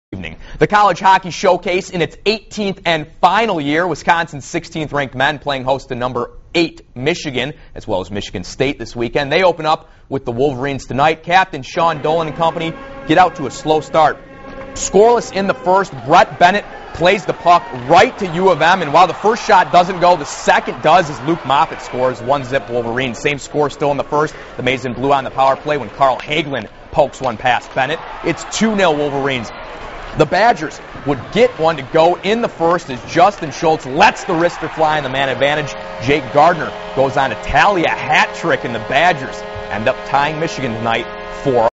Evening. The College Hockey Showcase in its 18th and final year. Wisconsin's 16th ranked men playing host to number 8 Michigan, as well as Michigan State this weekend. They open up with the Wolverines tonight. Captain Sean Dolan and company get out to a slow start. Scoreless in the first, Brett Bennett plays the puck right to U of M, and while the first shot doesn't go, the second does as Luke Moffitt scores 1-0 Wolverines. Same score still in the first. The Maize and Blue on the power play when Carl Hagelin pokes one past Bennett. It's 2-0 Wolverines. The Badgers would get one to go in the first as Justin Schultz lets the wrister fly in the man advantage. Jake Gardner goes on to tally a hat trick, and the Badgers end up tying Michigan tonight 4-0.